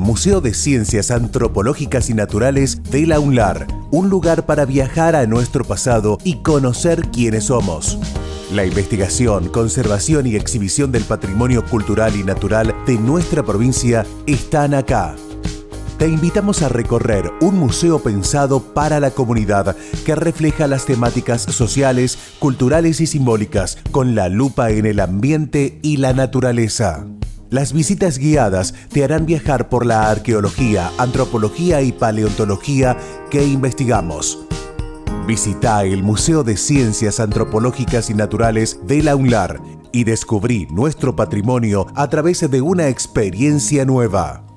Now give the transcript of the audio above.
Museo de Ciencias Antropológicas y Naturales de la UNLAR, un lugar para viajar a nuestro pasado y conocer quiénes somos. La investigación, conservación y exhibición del patrimonio cultural y natural de nuestra provincia están acá. Te invitamos a recorrer un museo pensado para la comunidad que refleja las temáticas sociales, culturales y simbólicas con la lupa en el ambiente y la naturaleza. Las visitas guiadas te harán viajar por la arqueología, antropología y paleontología que investigamos. Visita el Museo de Ciencias Antropológicas y Naturales de la UNLAR y descubrí nuestro patrimonio a través de una experiencia nueva.